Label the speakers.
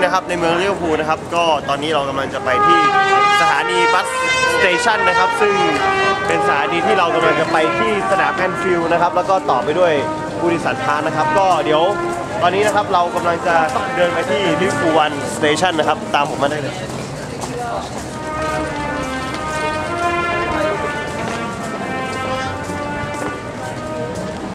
Speaker 1: นะครับในเมืองลิเวอร์พูลนะครับก็ตอนนี้เรากำลังจะไปที่สถานีบัสสเตชันนะครับซึ่งเป็นสถานีที่เรากำลังจะไปที่สนามแอนฟิลด์นะครับแล้วก็ต่อไปด้วยบูริสันพาร์คนะครับก็เดี๋ยวตอนนี้นะครับเรากำลังจะเดินไปที่ลิเวอร์พูลวันสเตชันนะครับตามผมมาได้เลย